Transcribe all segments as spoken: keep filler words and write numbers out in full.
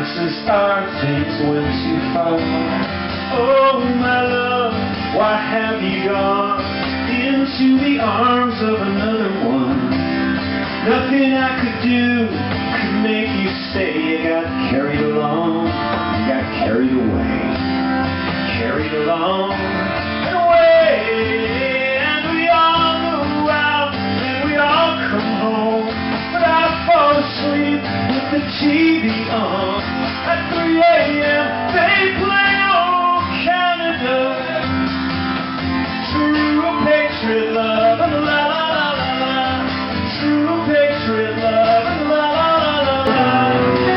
chances are things went too far. Oh, my love, why have you gone into the arms of another one? Nothing I could do could make you stay. You got carried along, you got carried away, carried along and away. And we all go out and we all come home, but I fall asleep with the T V on. At three A M they play old Canada, true patriot love and la la la la la, true patriot love and la la la la la.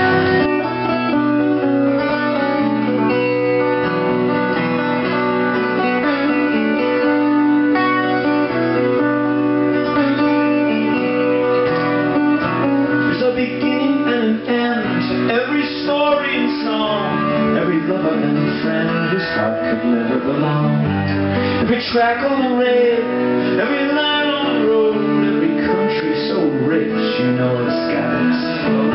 There's a beginning and an end to every story and song, every lover and friend whose heart could never belong. Every track on the rail, every line on the road, every country so rich, you know it's got its soul.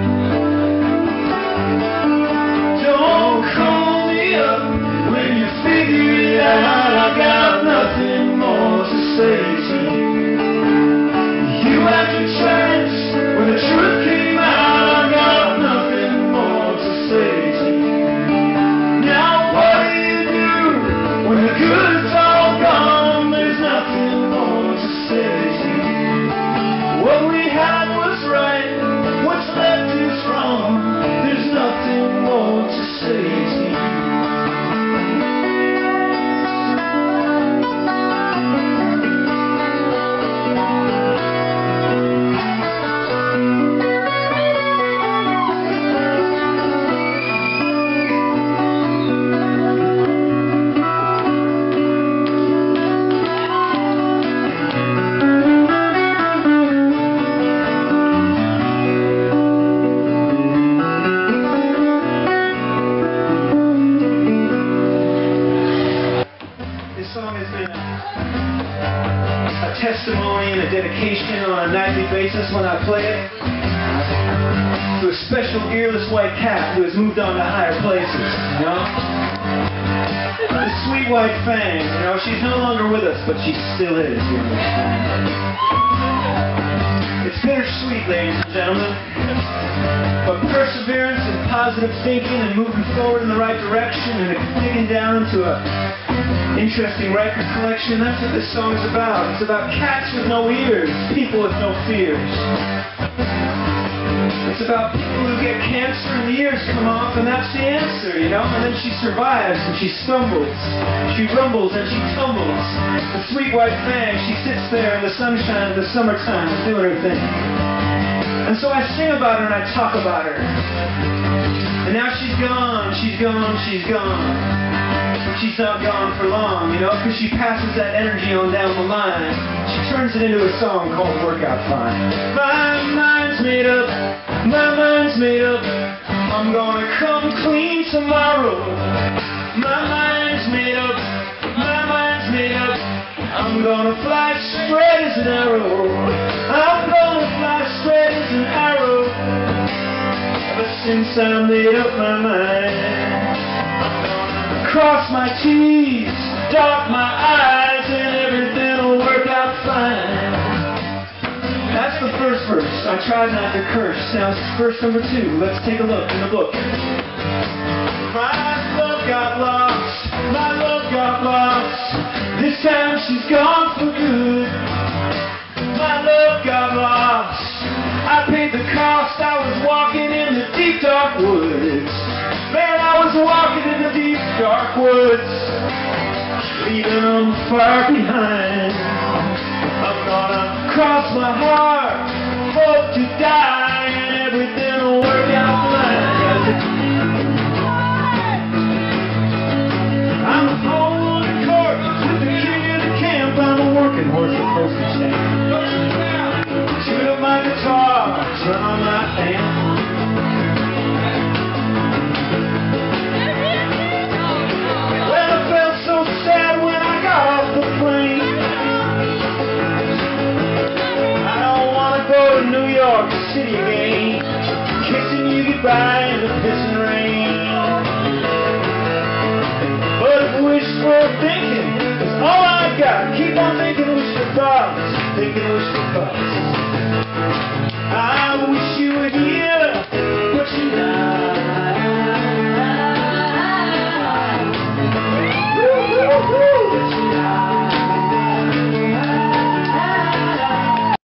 Don't call me up when you figure it out. I got nothing more to say to you. You had your chance when the truth came out. I got nothing more to say to you. Now what do you do when the good's all gone? There's nothing more to say to you. What we had was right, what's left is wrong. There's nothing more to say to you. Testimony and a dedication on a nightly basis when I play it to a special earless white cat who has moved on to higher places, you know? The sweet white fang, you know, she's no longer with us, but she still is, you understand? It's bittersweet, ladies and gentlemen, but perseverance and positive thinking and moving forward in the right direction and digging down into a interesting record collection, that's what this song is about. It's about cats with no ears, people with no fears. It's about people who get cancer and the ears come off, and that's the answer, you know? And then she survives and she stumbles, she rumbles and she tumbles. The sweet white fang, she sits there in the sunshine of the summertime doing her thing. And so I sing about her and I talk about her. And now she's gone, she's gone, she's gone. She's not gone for long, you know, because she passes that energy on down the line. She turns it into a song called Workout Fine. My mind's made up, my mind's made up, I'm gonna come clean tomorrow. My mind's made up, my mind's made up, I'm gonna fly straight as an arrow. I'm gonna fly straight as an arrow. Ever since I made up my mind, cross my T's, dot my I's, and everything will work out fine. That's the first verse. I tried not to curse. Now it's verse number two. Let's take a look in the book. My love got lost, my love got lost. This time she's gone for good. My love got lost. I paid the cost. I was walking in the deep dark woods. Man, I was walking in the deep dark woods, leaving them far behind. I'm gonna cross my heart, hope to die, and everything will work out fine. I'm holding court with the king of the camp. I'm a working horse at postage stamp. Tune up my guitar, turn on my amp. New York City again, kissing you goodbye in the pissing thoughts, thinking wishful thoughts.